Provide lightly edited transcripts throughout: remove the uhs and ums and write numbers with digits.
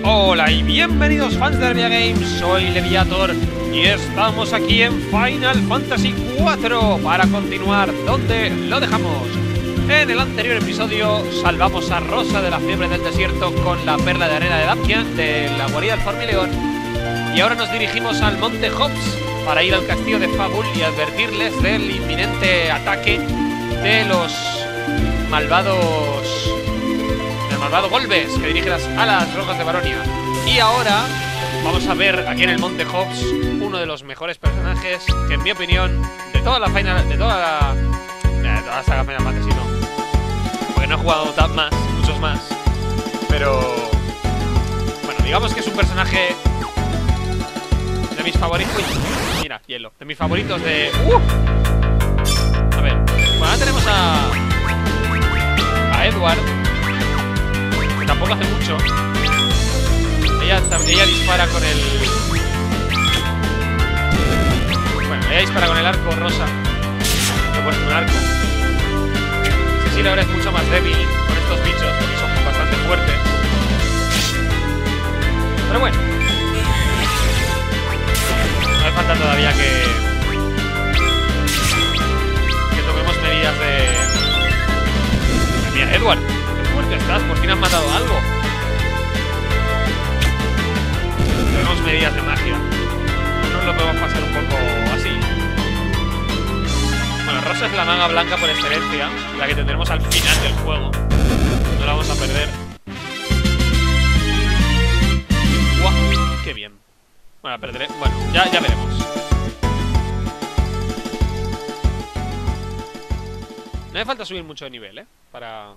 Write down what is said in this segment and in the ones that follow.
Hola y bienvenidos fans de Hermia Games, soy Leviator y estamos aquí en Final Fantasy IV para continuar donde lo dejamos. En el anterior episodio salvamos a Rosa de la fiebre del desierto con la perla de arena de Dapkian, de la guarida del Formileón, y ahora nos dirigimos al Monte Hobbs para ir al castillo de Fabul y advertirles del inminente ataque de los malvados... malvado Golbez, que dirige las alas rojas de Baronia. Y ahora vamos a ver aquí en el Monte Hobbs uno de los mejores personajes que, en mi opinión, de toda la saga Final Fantasy, no, porque no he jugado muchos más, pero bueno, digamos que es un personaje de mis favoritos. Uy, mira, hielo, de mis favoritos de... A ver, bueno, ahora tenemos a Edward, que tampoco hace mucho. Ella dispara con el... Bueno, ella dispara con el arco rosa. Que pone un arco. Cecil ahora es mucho más débil con estos bichos, porque son bastante fuertes. Pero bueno, no me falta todavía que tomemos medidas de... Mira, Edward, qué fuerte estás, por fin has matado algo. Tenemos medidas de magia. No nos lo podemos pasar un poco así. Bueno, Rosa es la maga blanca por excelencia, la que tendremos al final del juego. No la vamos a perder. ¡Guau! ¡Qué bien! Bueno, la perderé. Bueno, ya veremos. No me falta subir mucho de nivel, para...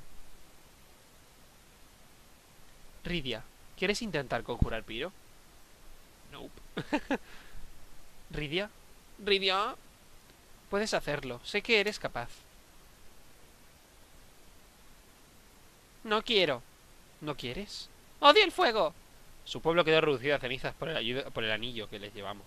Rydia, ¿quieres intentar conjurar Piro? Nope. Rydia, puedes hacerlo. Sé que eres capaz. No quiero. ¿No quieres? ¡Odio el fuego! Su pueblo quedó reducido a cenizas por el anillo que les llevamos.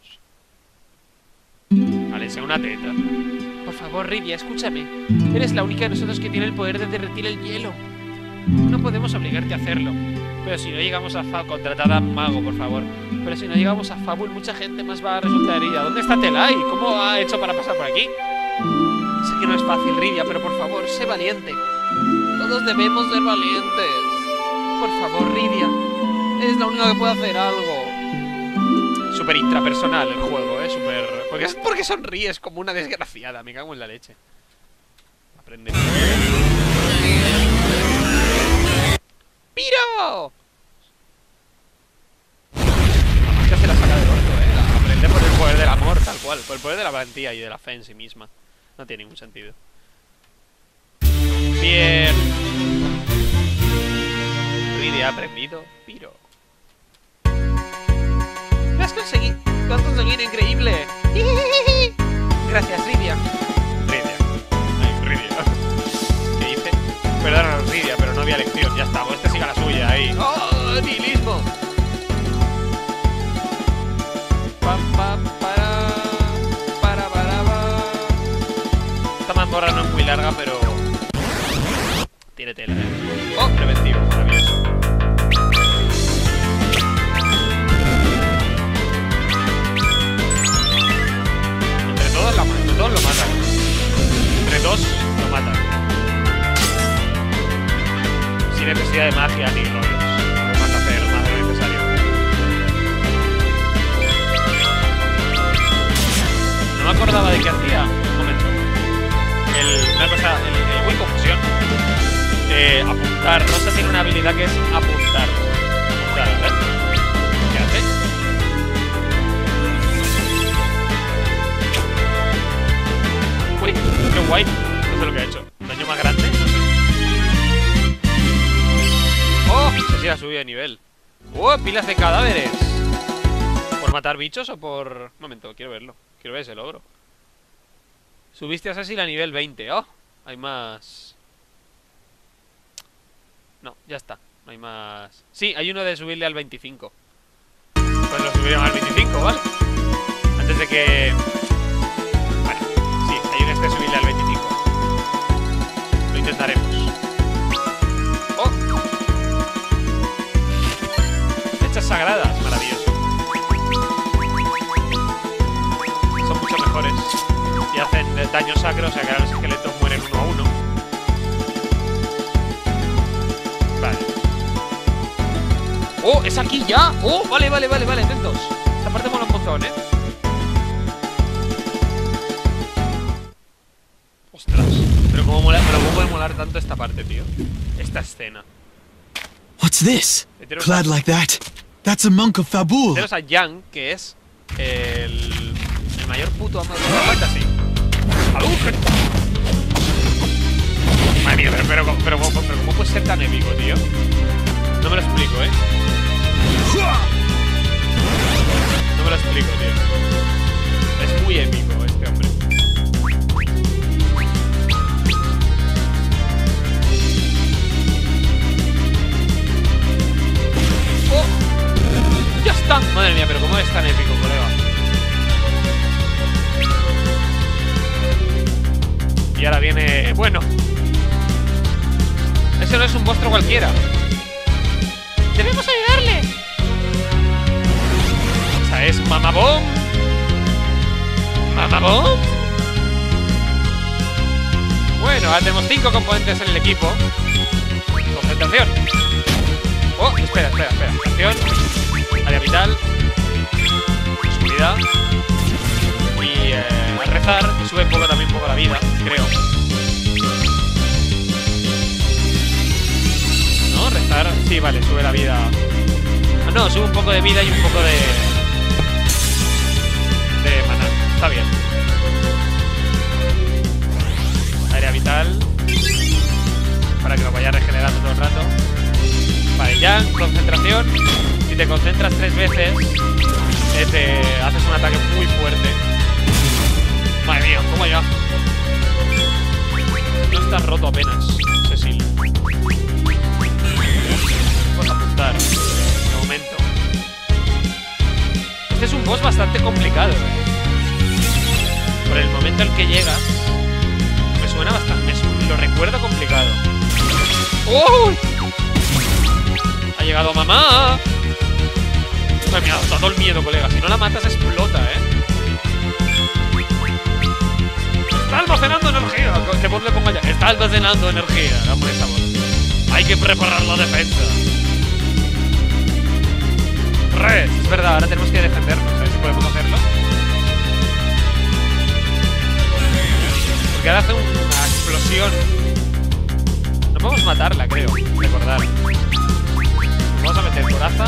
Vale, sea una teta. Por favor, Rydia, escúchame. Eres la única de nosotros que tiene el poder de derretir el hielo. No podemos obligarte a hacerlo. Pero si no llegamos a Fabul... Contratad a Mago, por favor. Pero si no llegamos a Fabul, mucha gente más va a resultar herida. ¿Dónde está Telai? ¿Cómo ha hecho para pasar por aquí? Sé que no es fácil, Rydia, pero por favor, sé valiente. Todos debemos ser valientes. Por favor, Rydia. Eres la única que puede hacer algo. Súper intrapersonal el juego, súper... Porque sonríes como una desgraciada. Me cago en la leche. Aprende. ¡Piro! Es que hace la saca del orto, Aprende por el poder del amor, tal cual. Por el poder de la valentía y de la fe en sí misma. No tiene ningún sentido. Bien. Rydia ha aprendido. Piro. ¡Lo has conseguido! ¡Lo has conseguido! ¡Increíble! Gracias, Rydia. Rydia. ¿Qué hice? Perdónanos, Rydia, pero no había elección. Ya está, este siga la suya ahí. ¡Oh, nihilismo! Esta mazmorra no es muy larga, pero... tiene tela, ¡Oh, preventivo! Maravilloso. Entre todos lo matan. Entre dos lo matan. Sin necesidad de magia ni rollos. No vas a hacer más de lo necesario. No me acordaba de qué hacía. Un momento. Una cosa, el Wii Confusión. Apuntar. Rosa tiene una habilidad que es apuntar. Apuntar, ¿ves? ¿Qué hace? Uy, qué guay. No sé lo que ha hecho. ¿Daño más grande? No sé. ¡Oh! Se ha subido de nivel. ¡Oh! Pilas de cadáveres. ¿Por matar bichos o por...? Un momento, quiero verlo. Quiero ver ese logro. Subiste a Cecil a nivel 20. ¡Oh! Hay más... No, ya está. No hay más... Sí, hay uno de subirle al 25. Pues lo subiremos al 25, ¿vale? Antes de que... Bueno, sí, hay un de subirle al 25. Lo intentaremos. ¡Oh! sagradas. Maravilloso. Son mucho mejores. Y hacen daño sacro, o sea que ahora los esqueletos mueren 1 a 1. Vale. ¡Oh! ¿Es aquí ya? ¡Oh! Vale, atentos. Esta parte mola un montón, ¿eh? Ostras. Pero cómo puede molar tanto esta parte, tío. Esta escena. What's this? Clad like that. That's a monk of Fabul. Tenemos a Yang, que es el mayor puto amo de Final Fantasy. ¡Hadouken! Madre mía, pero ¿cómo puede ser tan épico, tío? No me lo explico, ¿eh? No me lo explico, tío. Es muy épico este hombre. ¡Oh! ¡Ya está! Madre mía, pero ¿cómo es tan épico, colega? Y ahora viene... Bueno. Ese no es un monstruo cualquiera. ¡Debemos ayudarle! Esa es Mama Bomb. ¿Mama Bomb? Bueno, ahora tenemos 5 componentes en el equipo. Concentración. Oh, espera. Acción. Área vital. Oscuridad. Y al rezar sube también un poco la vida, creo. ¿No? Rezar. Sí, vale, sube la vida. Ah, no, sube un poco de vida y un poco de maná. Está bien. Área vital. Para que lo vaya regenerando todo el rato. Vale, ya, concentración. Si te concentras 3 veces, haces un ataque muy fuerte. Madre mía, toma ya. No está roto apenas, Cecil. Vamos a apuntar. De momento. Este es un boss bastante complicado, Por el momento en que llegas, me suena bastante. Lo recuerdo complicado. ¡Oh! Ha llegado mamá. Madre mía, da todo el miedo, colega. Si no la matas, explota, Está almacenando energía. Que voz le pongo ya. Está almacenando energía. Dame esa voz. Hay que preparar la defensa. Es verdad, ahora tenemos que defendernos. A ver si podemos hacerlo. Porque ahora hace una explosión. No podemos matarla, creo. Recordar. Vamos a meter coraza.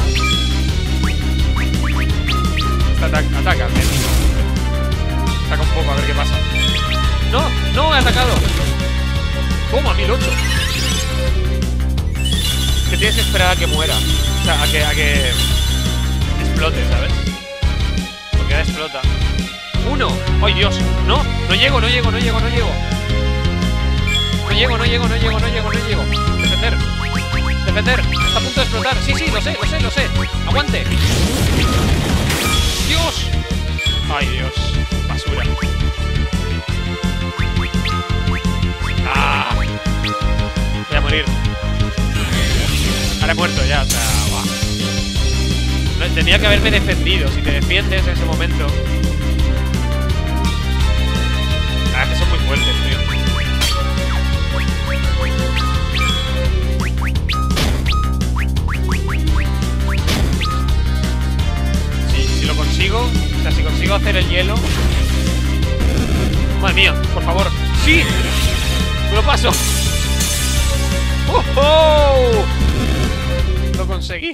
Ataca al menos. Ataca un poco, a ver qué pasa. ¡No! ¡He atacado! ¿Cómo? A 1008. Que tienes que esperar a que muera. O sea, a que explote, ¿sabes? Porque ahora explota. 1. ¡Ay, Dios! No llego. No llego. Defender. Está a punto de explotar. Sí, lo sé. Aguante. ¡Dios! ¡Ay, Dios! Basura. ¡Ah! Voy a morir. Ahora he muerto ya, o sea... No, tenía que haberme defendido. Si te defiendes en ese momento... Ah, que son muy fuertes, tío. Si lo consigo... O sea, si consigo hacer el hielo... Madre mía, por favor. ¡Sí! ¡Me lo paso! ¡Oh, oh! Lo conseguí.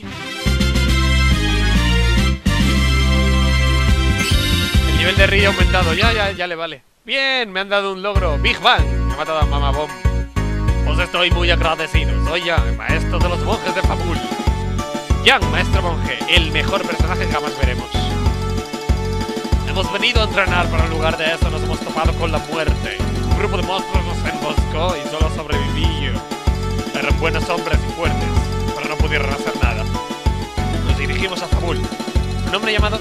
El nivel de Ri ha aumentado. Ya le vale. Bien, me han dado un logro. Big Bang. Me ha matado a Mama Bomb. Os estoy muy agradecido. Soy Yang, maestro de los monjes de Fabul. Yang, maestro monje. El mejor personaje que jamás veremos. Hemos venido a entrenar, pero en lugar de eso nos hemos topado con la muerte. Un grupo de monstruos nos emboscó y solo sobreviví yo. Eran buenos hombres y fuertes, pero no pudieron hacer nada. Nos dirigimos a Fabul. Un hombre llamado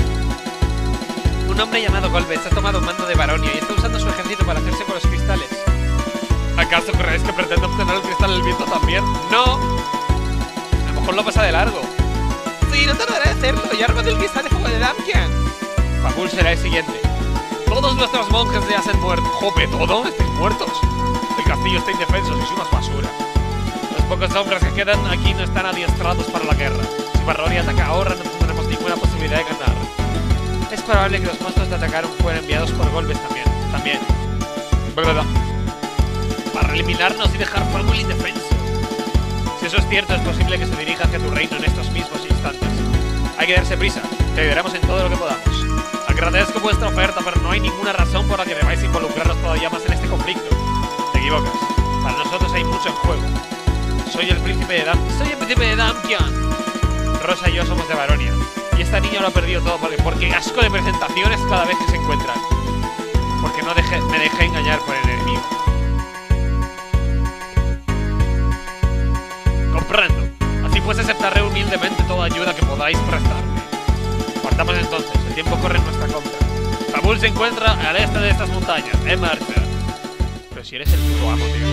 Golbez ha tomado un mando de Baronia y está usando su ejército para hacerse con los cristales. ¿Acaso creéis que pretende obtener el cristal del viento también? ¡No! A lo mejor lo pasa de largo. sí, no tardaré en hacerlo. Y arma del cristal de fuego de Damkian. Fabul será el siguiente. Todos nuestros monjes ya se han muerto. Jope, ¿todos? ¿Estáis muertos? El castillo está indefenso, sois una basura. Los pocos hombres que quedan aquí no están adiestrados para la guerra. Si Barroni ataca ahora, no tendremos ninguna posibilidad de ganar. Es probable que los monstruos que atacaron fueran enviados por golpes también. ¿Verdad? Para eliminarnos y dejar Fabul indefenso. Si eso es cierto, es posible que se dirija hacia tu reino en estos mismos instantes. Hay que darse prisa. Te ayudaremos en todo lo que podamos. Agradezco vuestra oferta, pero no hay ninguna razón por la que debáis involucraros todavía más en este conflicto. Te equivocas. Para nosotros hay mucho en juego. Soy el príncipe de Damkian. Rosa y yo somos de Baronia. Y esta niña lo ha perdido todo porque asco de presentaciones cada vez que se encuentran. Porque me dejé engañar por el enemigo. Comprendo. Así pues aceptaré humildemente toda ayuda que podáis prestarme. Partamos entonces, el tiempo corre en nuestra contra. Fabul se encuentra al este de estas montañas, en marcha. Pero si eres el puto amo, tío.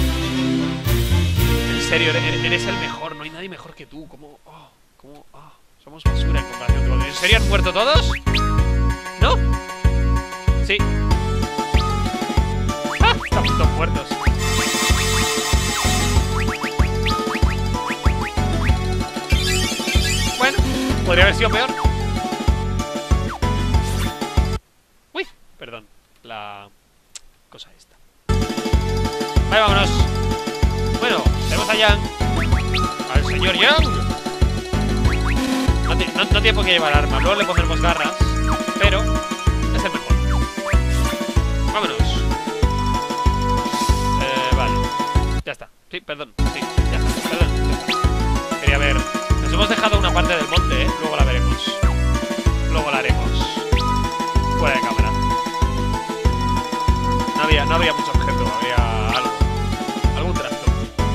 En serio, eres el mejor, no hay nadie mejor que tú. Somos basura en comparación con... ¿En serio han muerto todos? ¿No? Sí. ¡Ah! Están todos muertos. Bueno, podría haber sido peor. Uy, perdón. La cosa esta. Vale, vámonos. Bueno, tenemos a Yang. Al señor Yang. No tiene por qué llevar armas. Luego le pondremos garras. Pero es el mejor. Vámonos. Vale. Ya está. Sí, perdón. Sí, ya está. Perdón. Ya está. Quería ver. Nos hemos dejado una parte del monte, ¿eh? Luego la veremos. Luego la haremos. Fuera de cámara. No había mucho objeto. Había algo. Algún trasto.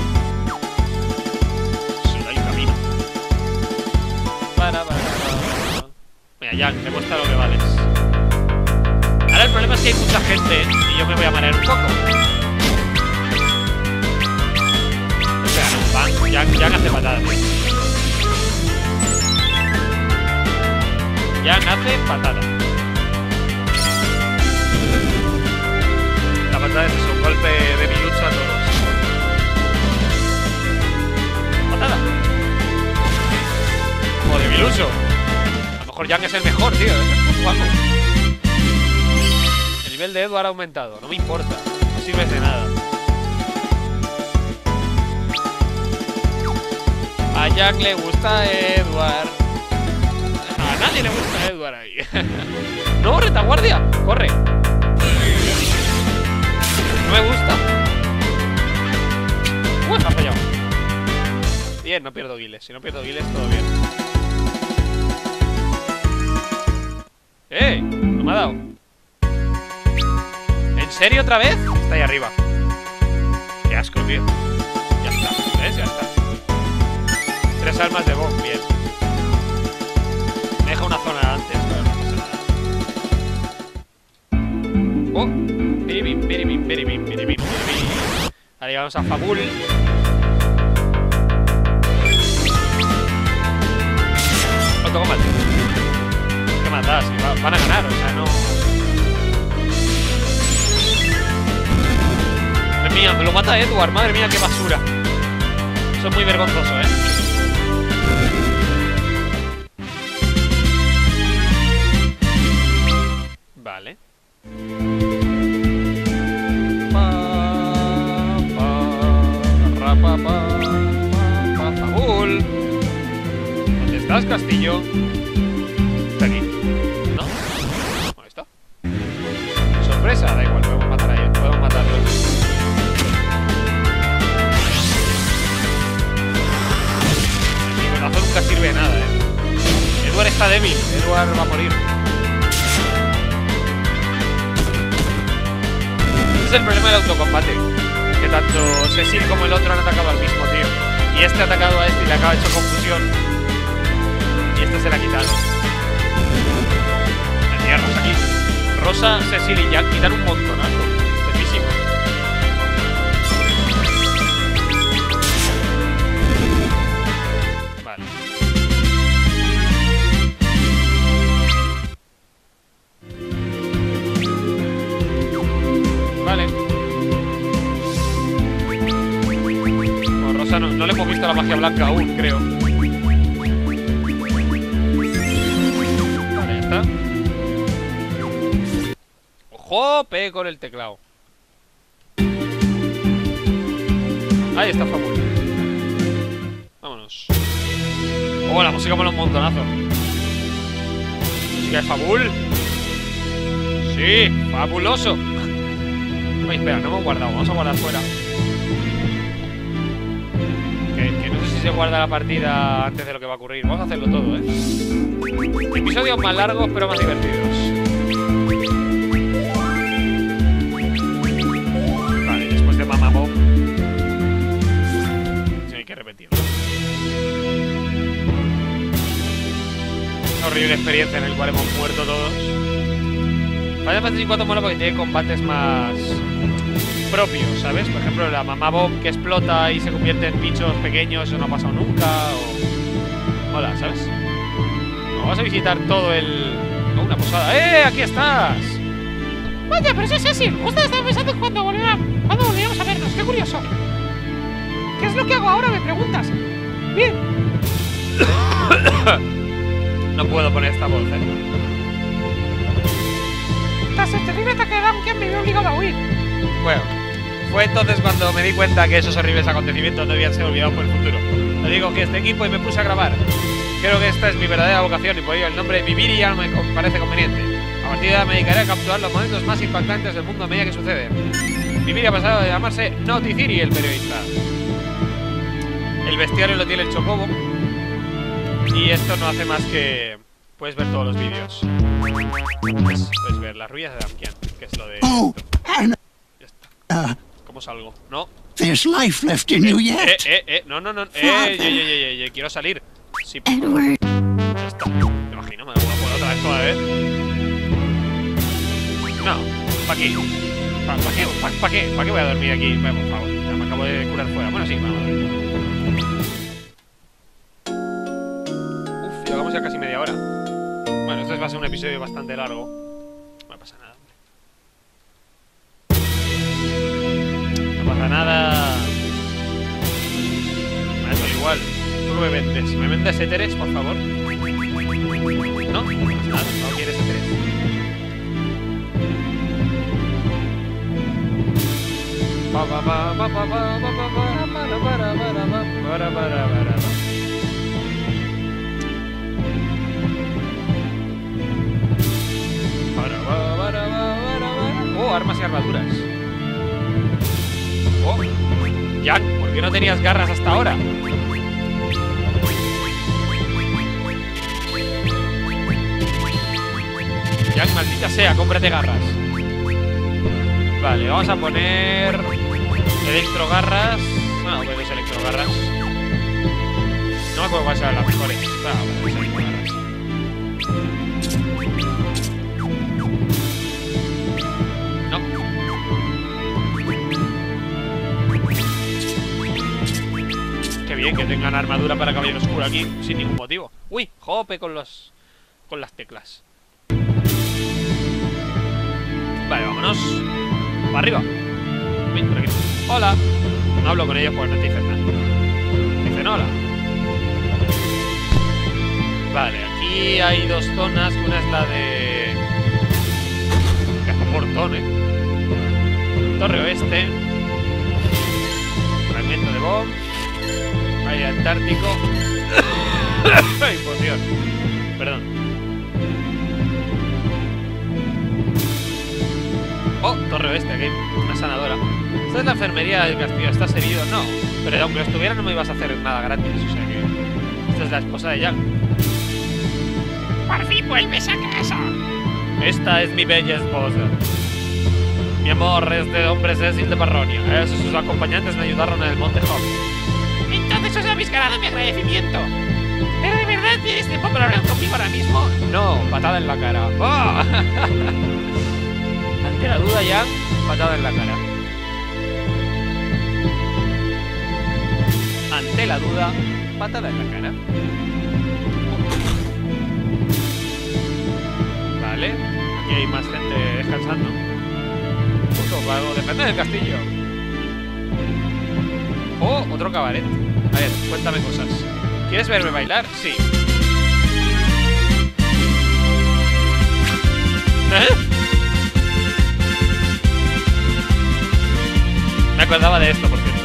Solo hay un camino. Mira, ya, demuestra lo que vales. Ahora el problema es que hay mucha gente y yo me voy a marear un poco. Espera, no, van, Yang hace patada, tío. Yang hace patada. La patada es eso, un golpe de bilucho a todos. Patada. O de bilucho. A lo mejor Yang es el mejor, tío. Es guapo. El nivel de Edward ha aumentado. No me importa. No sirves de nada. A Yang le gusta Edward. A nadie le gusta Edward ahí. No, retaguardia. Corre. No me gusta. Me ha fallado. Bien, no pierdo guiles. Si no pierdo guiles, todo bien. No me ha dado. ¿En serio otra vez? Está ahí arriba. Qué asco, tío. Ya está, ¿ves? Ya está. 3 almas de bomb, bien. Me deja una zona antes, pero no pasa nada. Oh, biribim, biribim, biribim, biribim, biribim. Ahora llegamos a Fabul. Otro combate. ¿Qué más da? Si van a ganar, o sea, no. Madre mía, me lo mata Edward, madre mía, qué basura. Eso es muy vergonzoso, Vale. Fabul. ¿Dónde estás, castillo? ¿Está aquí? ¿No? ¿Dónde está? Sorpresa, da igual, podemos matar a él. Podemos matarlo. El picotazo nunca sirve de nada, Edward está débil. Edward va a morir. Es el problema del autocombate, que tanto Cecil como el otro han atacado al mismo, tío. Y este ha atacado a este y le acaba hecho confusión. Y este se le ha quitado. Tenía Rosa aquí. Rosa, Cecil y Jack quitan un montonazo. Físico. Vale. la magia blanca aún, creo. Vale, ya está. ¡Ojo! Pegué con el teclado. Ahí está Fabul. Vámonos. Oh, la música mola un montonazo. ¿Música de Fabul? Sí, fabuloso. Ay, espera, no hemos guardado. Vamos a guardar fuera. Que no sé si se guarda la partida antes de lo que va a ocurrir. Vamos a hacerlo todo, Episodios más largos, pero más divertidos. Vale, después de Mama Bob. Sí, hay que repetirlo. Una horrible experiencia en la cual hemos muerto todos. Final Fantasy 4 mola porque tiene combates más propios, ¿sabes? Por ejemplo, la Mamá Bob que explota y se convierte en bichos pequeños, eso no ha pasado nunca. O... Hola, ¿sabes? Vamos a visitar todo el... Oh, una posada. ¡Eh! ¡Aquí estás! Vaya, pero eso es así. Justo estaba pensando cuando volvíamos a vernos. ¡Qué curioso! ¿Qué es lo que hago ahora? Me preguntas. Bien. No puedo poner esta voz, Tras el terrible ataque de Duncan me vio obligado a huir. Bueno, fue entonces cuando me di cuenta que esos horribles acontecimientos no debían ser olvidados por el futuro. Le digo que este equipo y me puse a grabar. Creo que esta es mi verdadera vocación y por ello el nombre Vivir ya me parece conveniente. A partir de ahora me dedicaré a capturar los momentos más impactantes del mundo a medida que sucede. Vivir ha pasado de llamarse Noticiri, el periodista. El bestiario lo tiene el Chocobo. Y esto no hace más que... Puedes ver todos los vídeos. Puedes ver las ruinas de Damkian, que es lo de... Oh, and Ya está. ¿Cómo salgo? No. there's life left in you yet. No. Quiero salir. Sí, Edward. ya está. Me imagino, me voy a poner otra vez toda vez. No, ¿para qué? ¿Para qué? ¿Para qué voy a dormir aquí? Bueno, por favor, ya me acabo de curar fuera. Bueno, sí, vamos a ver. Uf, llevamos ya casi media hora. Bueno, este va a ser un episodio bastante largo. No pasa nada. No pasa nada. Me da todo igual. ¿Tú qué me vendes? ¿Me vendes éteres, por favor? No, no pasa nada. No quieres éteres. Oh, armas y armaduras. Oh, Jack, ¿por qué no tenías garras hasta ahora? Jack, maldita sea, cómprate garras. Vale, vamos a poner electrogarras. No, pues electrogarras. No me acuerdo cuáles eran las mejores. Pues electrogarras. No. Qué bien que tengan armadura para caballero oscuro aquí, sin ningún motivo. Uy, jope con las teclas. Vale, vámonos. Para arriba. Uy, por aquí. Hola. No hablo con ellos porque no te dicen nada. Dicen hola. Vale, aquí hay dos zonas. Una es la de... Que hace un portón, Torre Oeste. Fragmento de Bob. Aire Antártico. Ay, por Dios. Perdón. Oh, Torre Oeste, aquí hay una sanadora. Esta es la enfermería del castillo. ¿Estás herido? No. Pero aunque lo estuviera no me ibas a hacer nada gratis. O sea que... Esta es la esposa de Jack. ¡Por fin vuelves a casa! Esta es mi bella esposa. Mi amor es de hombre Cecil de Parronia. Sus acompañantes me ayudaron en el Monte Hop. Entonces os habéis ganado mi agradecimiento. ¿Pero de verdad tienes tiempo para hablar conmigo ahora mismo? No, patada en la cara. ¡Oh! Ante la duda, Jack, patada en la cara. Ante la duda, patada en la cara. Vale, aquí hay más gente descansando. Justo para defender el castillo. Oh, otro cabaret. A ver, cuéntame cosas. ¿Quieres verme bailar? Sí. Me acordaba de esto, por cierto.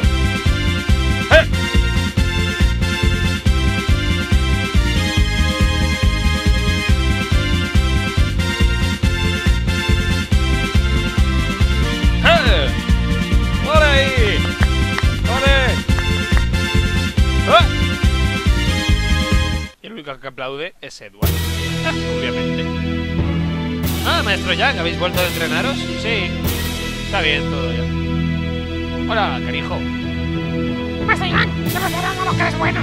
¡Ole ahí! ¡Ole! Y el único que aplaude es Edward. Obviamente. Ah, maestro Yang, ¿habéis vuelto a entrenaros? Sí. Está bien todo ya. Hola, canijo. Maestro Yang, demostrando lo que eres bueno.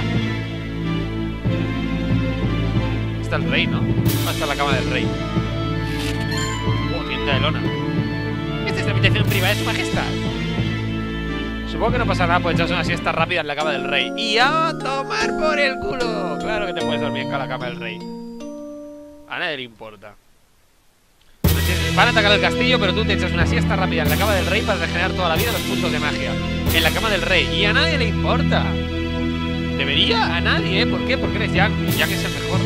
Está el rey, ¿no? Ah, está la cama del rey. Tienda de lona. Esta es la habitación privada de su majestad. Supongo que no pasa nada por echarse una siesta rápida en la cama del rey. ¡Y a tomar por el culo! Claro que te puedes dormir en la cama del rey. A nadie le importa. Van a atacar el castillo, pero tú te echas una siesta rápida en la cama del rey para regenerar toda la vida los puntos de magia. En la cama del rey. Y a nadie le importa. ¿Debería? A nadie, ¿eh? ¿Por qué? Porque eres Yang. Y Yang es el mejor.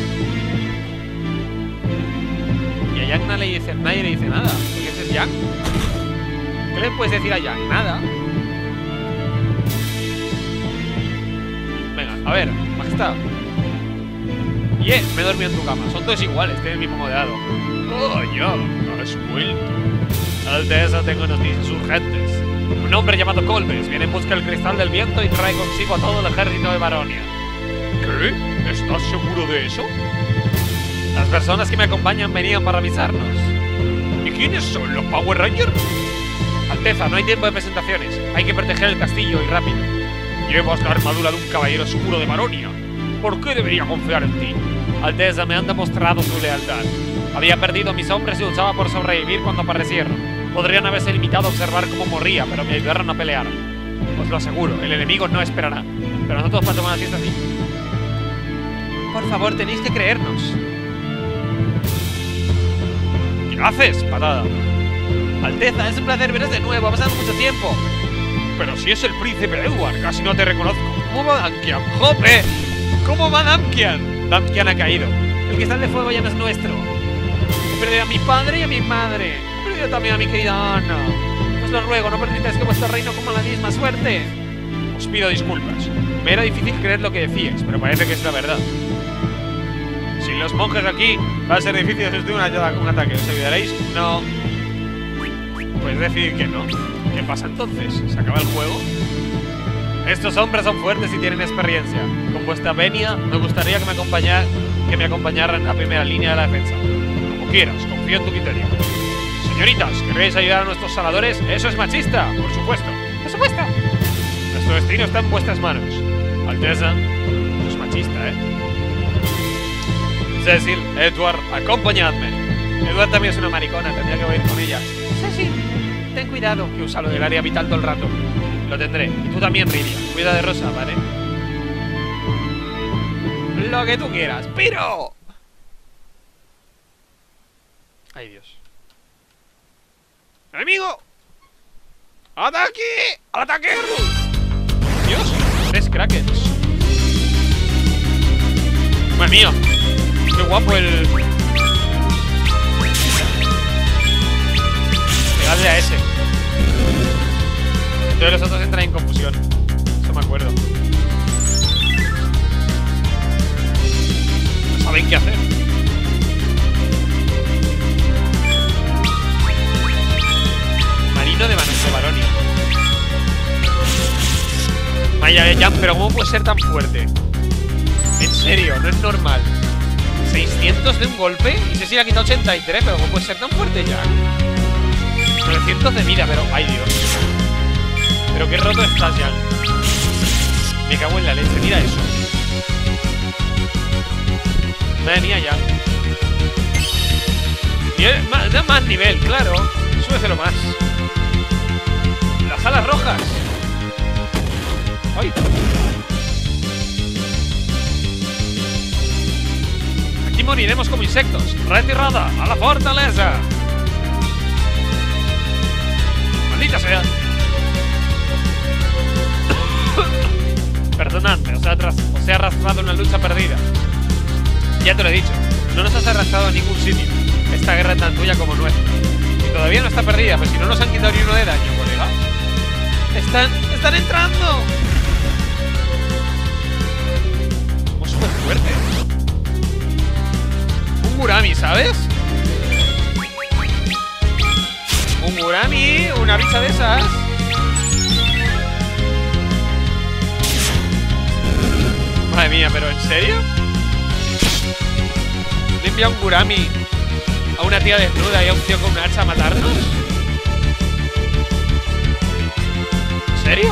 Y a Yang nadie le dice nada. Porque ese es Yang. ¿Qué le puedes decir a Yang? Nada. Venga, a ver, majestad. Me he dormido en tu cama. Son todos iguales, tienen el mismo modelado. Oh, ya, has vuelto. Alteza, tengo noticias urgentes. Un hombre llamado Colbes viene en busca del cristal del viento y trae consigo a todo el ejército de Baronia. ¿Qué? ¿Estás seguro de eso? Las personas que me acompañan venían para avisarnos. ¿Y quiénes son? ¿Los Power Rangers? Alteza, no hay tiempo de presentaciones. Hay que proteger el castillo y rápido. Llevas la armadura de un caballero oscuro de Baronia. ¿Por qué debería confiar en ti? Alteza, me han demostrado su lealtad. Había perdido a mis hombres y luchaba por sobrevivir cuando aparecieron. Podrían haberse limitado a observar cómo moría, pero me ayudaron a pelear. Os lo aseguro, el enemigo no esperará. Pero nosotros para tomar una siesta así. Por favor, tenéis que creernos. ¿Qué haces, patada? Alteza, es un placer veros de nuevo, ha pasado mucho tiempo. Pero si es el príncipe Edward, casi no te reconozco. ¿Cómo va Damkian? ¡Jope! ¿Cómo va Damkian? Damkian ha caído. El cristal de fuego ya no es nuestro. He perdido a mi padre y a mi madre. He perdido también a mi querida Ana. Os lo ruego, no permitáis que vuestro reino coma la misma suerte. Os pido disculpas. Me era difícil creer lo que decíais, pero parece que es la verdad. Sin los monjes aquí, va a ser difícil resistir un ataque. ¿Os ayudaréis? No. Puedes decidir que no. ¿Qué pasa entonces? ¿Se acaba el juego? Estos hombres son fuertes y tienen experiencia. Con vuestra venia, me gustaría que me acompañaran a primera línea de la defensa. Como quieras, confío en tu criterio. Señoritas, ¿queréis ayudar a nuestros saladores? ¡Eso es machista! Por supuesto. Por supuesto. Nuestro destino está en vuestras manos. Alteza, eso es machista, ¿eh? Cecil, Edward, acompañadme. Edward también es una maricona, tendría que ir con ella. Cecil, ten cuidado. Que usa lo del área vital todo el rato. Lo tendré. Y tú también, Ridia. Cuida de Rosa, ¿vale? Lo que tú quieras. ¡Pero! Ay, Dios. ¡Enemigo! ¡Ataque! ¡Ataque! ¡Dios! 3 krakens. ¡Madre mía! ¡Qué guapo el... Pegarle a ese! Entonces los otros entran en confusión. Eso me acuerdo. No saben qué hacer. Marino de Baronia. Vaya, ya, pero ¿cómo puede ser tan fuerte? En serio, no es normal. 600 de un golpe. Y sé si le ha quitado 83, pero ¿cómo puede ser tan fuerte ya? 900 de vida, pero... ¡ay, Dios! Pero qué roto estás, Jan. Me cago en la leche, mira eso. Madre mía, Jan. Y da más nivel, claro. Súbeselo más. Las alas rojas. ¡Ay! Aquí moriremos como insectos. Retirada a la fortaleza. Maldita sea. Perdonadme, os he arrastrado a una lucha perdida. Ya te lo he dicho, no nos has arrastrado a ningún sitio. Esta guerra es tan tuya como nuestra. Y todavía no está perdida, pero si no nos han quitado ni uno de daño, colega. ¡Están entrando! Somos súper fuertes. Un Gurami, ¿sabes? Un Gurami, una bicha de esas. Madre mía, ¿pero en serio? ¿Le envía un Gurami a una tía desnuda y a un tío con una hacha a matarnos? ¿En serio?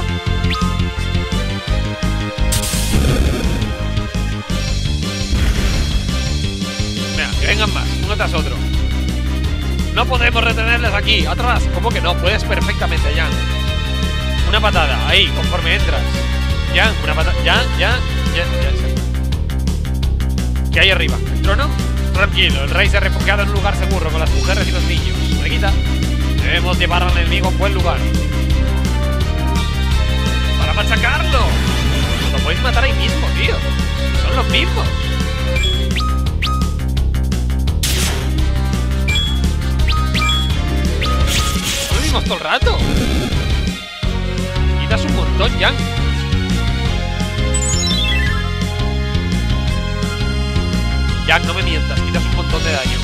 Mira, que vengan más, uno tras otro. No podemos retenerles aquí, atrás. ¿Cómo que no? Puedes perfectamente, Yang. Una patada, ahí, conforme entras. Yang, una patada, ya. ¿Qué hay arriba? ¿El trono? Tranquilo, el rey se ha refugiado en un lugar seguro con las mujeres y los niños. Mariquita, debemos llevar al enemigo a un buen lugar para machacarlo. Lo podéis matar ahí mismo, tío. Son los mismos. Son los mismos todo el rato. Quitas un montón, Yang. Yang, no me mientas, quitas un montón de daño.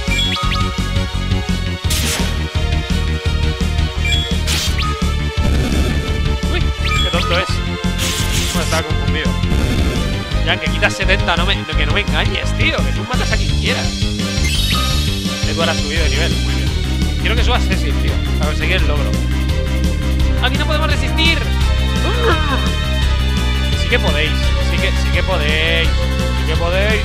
Uy, qué tonto es. Bueno, estaba confundido. Yang, que quitas 70, que no me engañes, tío. Que tú matas a quien quieras. Edward ha subido de nivel, muy bien. Quiero que subas Cecil, tío, para conseguir el logro. ¡Aquí no podemos resistir! Sí que podéis, sí que podéis. Sí que podéis.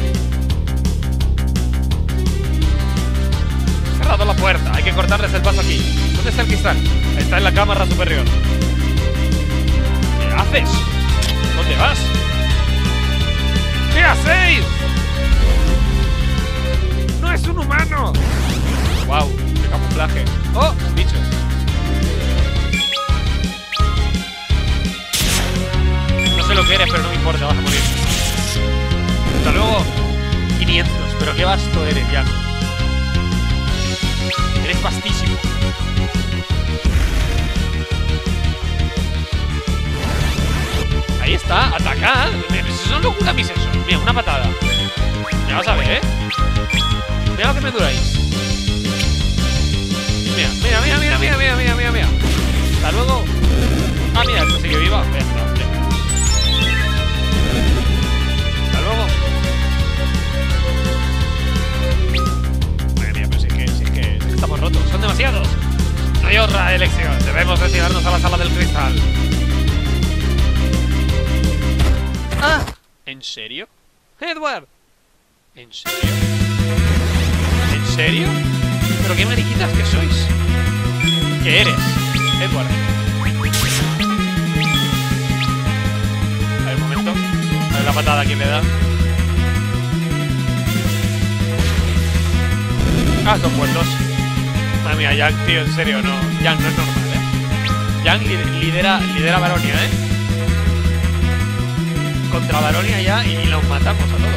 Cerrado la puerta, hay que cortarles el paso aquí. ¿Dónde está el cristal? Está en la cámara superior. ¿Qué haces? ¿Dónde vas? ¿Qué hacéis? ¡No es un humano! ¡Wow! ¡Qué camuflaje! ¡Oh! Bichos. No sé lo que eres, pero no me importa, vas a morir. Hasta luego. 500, pero qué vasto eres ya. Eres vastísimo. Ahí está, atacad. Esos son los Guramis esos. Mira, una patada. Ya vas a ver, ¿eh? Mira lo que me duráis. Mira. Hasta luego. Ah, mira, esto sigue viva. Ya está. Hasta luego. Madre mía, pero si es que estamos rotos. Son demasiados. No hay otra elección. Debemos retirarnos a la sala del cristal. ¡Ah! ¿En serio? ¡Edward! ¿En serio? ¿En serio? ¿Pero qué mariquitas que sois? ¿Qué eres? Edward. A ver, un momento. A ver la patada que le da. Ah, son buenos. Madre mía, Yang, tío, en serio, no. Yang no es normal, ¿eh? Yang lidera Baronia, ¿eh? Contra Baronia ya y los matamos a todos.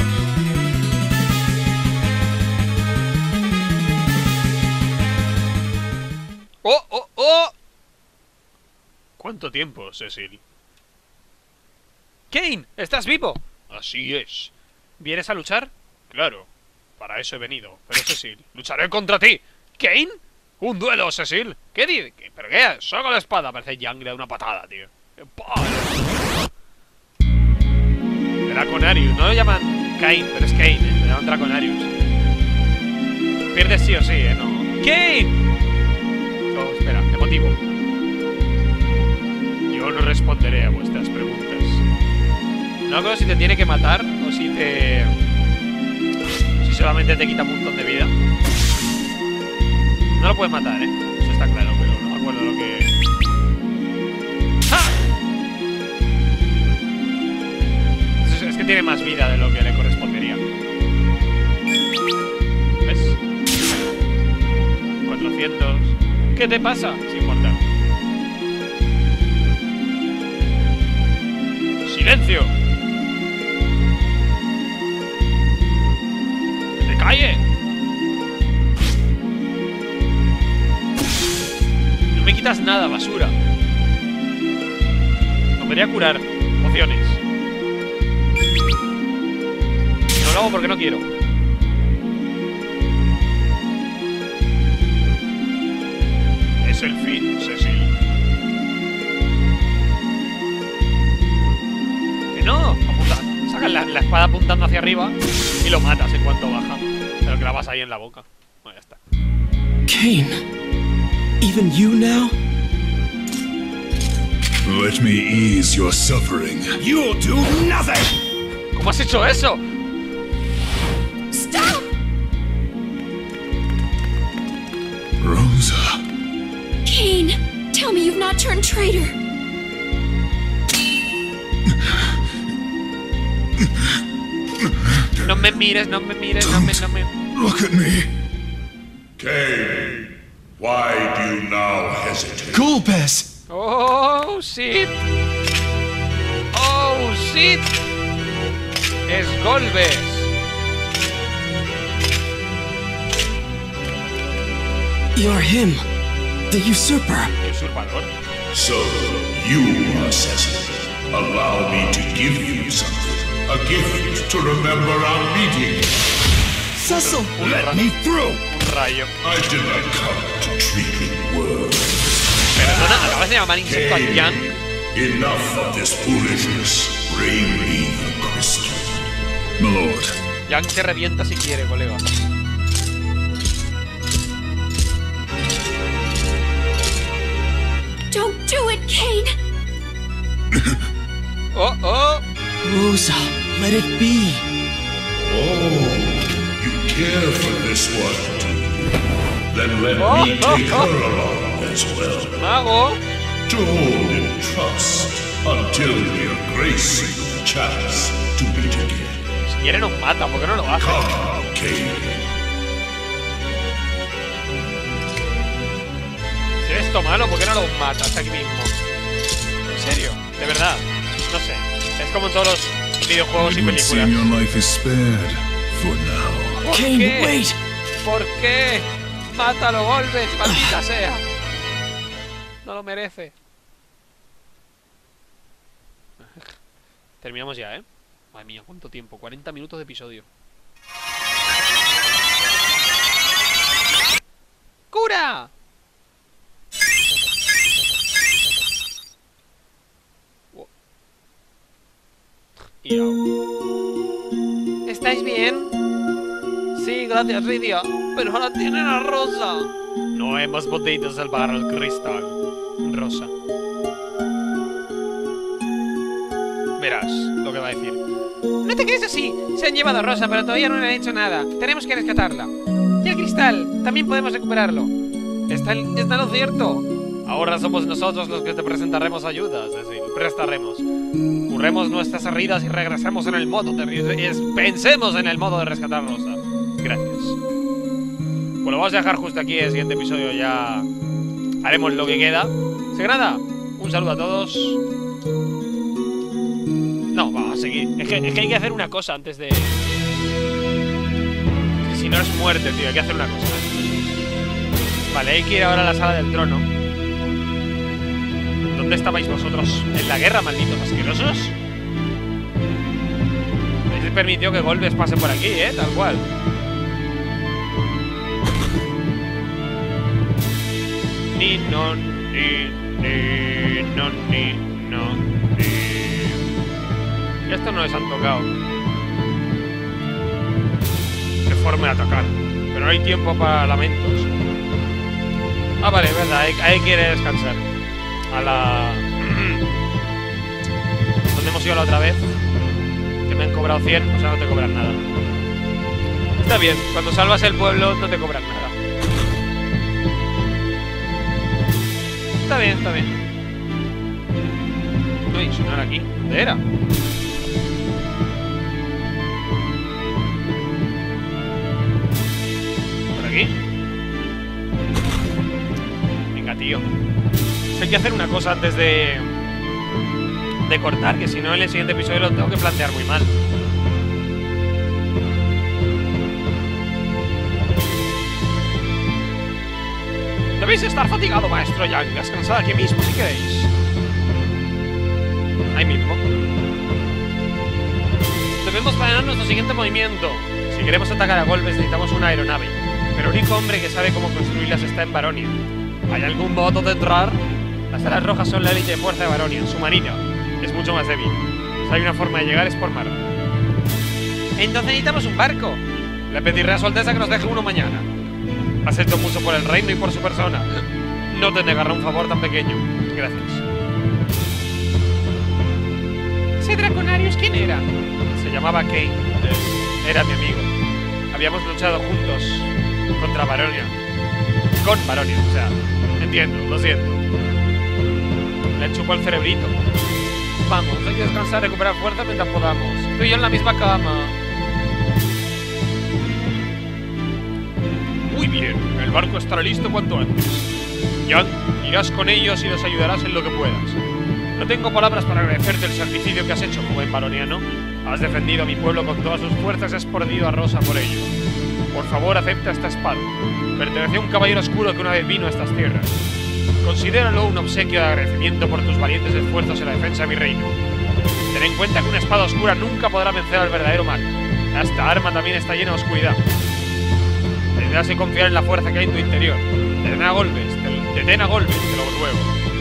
¡Oh! ¿Cuánto tiempo, Cecil? ¡Kane! ¿Estás vivo? Así es. ¿Vienes a luchar? Claro, para eso he venido. Pero Cecil, lucharé contra ti. ¿Kane? ¡Un duelo, Cecil! ¿Qué dices? ¿Pero qué? Saca la espada. Parece Yang le da una patada, tío. ¡Qué palo! Draconarius, no lo llaman Kane, pero es Kane, lo llaman Draconarius. Pierdes sí o sí, no. ¡Kane! Oh, espera, te motivo. Yo no responderé a vuestras preguntas. No creo si te tiene que matar o si solamente te quita un montón de vida. No lo puedes matar, eso está claro, pero no me acuerdo lo que... ¡Ah! Es que tiene más vida de lo que le correspondería. ¿Ves? 400. ¿Qué te pasa? Sin importar. ¡Silencio! ¡Que te calle! No me quitas nada, basura. No podría curar. Pociones. No lo hago porque no quiero. Es el fin, Cecil. Que no, apunta. Sacas la espada apuntando hacia arriba y lo matas en cuanto baja. Te lo clavas ahí en la boca. Bueno, ya está. Cain, even you now? Let me ease your suffering. You'll do nothing! ¿Cómo has hecho eso? Stop! Rosa. Cain, tell me you've not turned traitor. No me mires, no me mires, no me... Look at me. Cain, why do you now hesitate? Golbez! Oh, shit. Oh, shit. Es Golbez. You're him, the usurper. Usurpador. So, you are Cecil. Allow me to give you something. A gift to remember our meeting. Cecil! Let me through! Un rayo. I did not come to treat with words. Perdona, acabas de llamar insecto a Yang. Enough of this foolishness. Bring me the crystal. My lord. Yang te revienta si quiere, colega. Don't do it, Cain! Oh, oh. Rosa, let it be. Oh, you care for this one, do you? Then let me take her along as well. Mago. To hold in trust until we are graced with the chance to meet again. Si quiere nos mata, ¿por qué no lo hace? Come, Cain. Si eres esto malo, ¿por qué no lo matas aquí mismo? En serio, de verdad. No sé. Es como en todos los videojuegos y It would seem películas. your life is spared for now. ¿Por Cain, qué? wait! ¿Por qué? Mátalo, Golbez, maldita sea. No lo merece. Terminamos ya, ¿eh? Madre mía, ¿cuánto tiempo? 40 minutos de episodio. ¡Cura! ¿Estáis bien? Sí, gracias, Rydia. Pero ahora tienen a Rosa. No hemos podido salvar al cristal. Rosa. Verás lo que va a decir. No te quedes así. Se han llevado a Rosa, pero todavía no le han hecho nada. Tenemos que rescatarla. Y el cristal, también podemos recuperarlo. Está lo cierto. Ahora somos nosotros los que te presentaremos ayuda, es decir, prestaremos. Curremos nuestras heridas y regresemos en el modo de... Pensemos en el modo de rescatar a Rosa. Gracias. Pues lo vamos a dejar justo aquí. El siguiente episodio ya haremos lo que queda. Así que nada, un saludo a todos. No, vamos a seguir. Es que hay que hacer una cosa antes de... Si no es muerte, tío, hay que hacer una cosa. Vale, hay que ir ahora a la sala del trono. ¿Dónde estabais vosotros? ¿En la guerra, malditos asquerosos? Habéis permitido que Golbez pase por aquí, tal cual. Ni, no, ni, no, ni, no, ni. Y estos no les han tocado. Qué forma de atacar. Pero no hay tiempo para lamentos. Ah, vale, es verdad, hay que ir a descansar. A la... ¿Dónde hemos ido la otra vez? Que me han cobrado 100, o sea, no te cobran nada. Está bien, cuando salvas el pueblo no te cobran nada. Está bien, está bien. Uy, si no era aquí, ¿dónde era? ¿Por aquí? Venga, tío. Hay que hacer una cosa antes de de cortar, que si no en el siguiente episodio lo tengo que plantear muy mal. Debéis estar fatigado, maestro Yang. Descansad aquí mismo si queréis. Ahí mismo. Debemos planear nuestro siguiente movimiento. Si queremos atacar a golpes necesitamos una aeronave. Pero el único hombre que sabe cómo construirlas está en Baronia. ¿Hay algún modo de entrar? Las alas rojas son la élite de fuerza de Baronia. Su marina es mucho más débil. Si hay una forma de llegar es por mar. Entonces necesitamos un barco. Le pediré a su alteza que nos deje uno mañana. Has hecho mucho por el reino y por su persona. No te negará un favor tan pequeño. Gracias. ¿Ese Draconarius quién era? Se llamaba Kane. Era mi amigo. Habíamos luchado juntos contra Baronia. Con Baronia, o sea, entiendo, lo siento. Le chupó el cerebrito. Vamos, hay que descansar, recuperar fuerza mientras podamos. Tú y yo en la misma cama. Muy bien, el barco estará listo cuanto antes. Yang, irás con ellos y los ayudarás en lo que puedas. No tengo palabras para agradecerte el sacrificio que has hecho, joven baroniano. Has defendido a mi pueblo con todas sus fuerzas y has perdido a Rosa por ello. Por favor, acepta esta espada. Perteneció a un caballero oscuro que una vez vino a estas tierras. Considéralo un obsequio de agradecimiento por tus valientes esfuerzos en la defensa de mi reino. Ten en cuenta que una espada oscura nunca podrá vencer al verdadero mal. Esta arma también está llena de oscuridad. Tendrás que confiar en la fuerza que hay en tu interior. Detén a golpes, te lo ruego.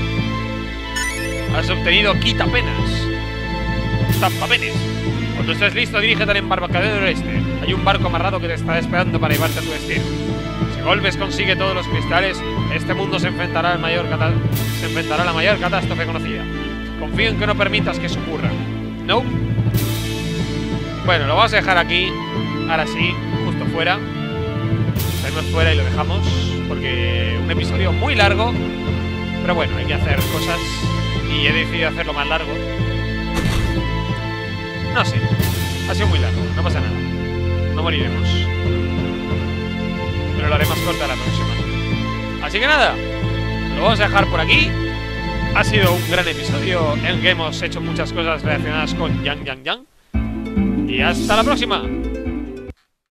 Has obtenido quitapenas. Tampapenes. Cuando estés listo, dirígete al embarcadero este. Hay un barco amarrado que te está esperando para llevarte a tu destino. Si Golbes consigue todos los cristales, este mundo se enfrentará a la mayor catástrofe conocida. Confío en que no permitas que eso ocurra. ¿No? Bueno, lo vamos a dejar aquí. Ahora sí, justo fuera. Salimos fuera y lo dejamos, porque un episodio muy largo. Pero bueno, hay que hacer cosas y he decidido hacerlo más largo. No sé, ha sido muy largo, no pasa nada. No moriremos. Pero lo haré más corta la próxima. Así que nada, lo vamos a dejar por aquí. Ha sido un gran episodio en el que hemos hecho muchas cosas relacionadas con Yang. Y hasta la próxima.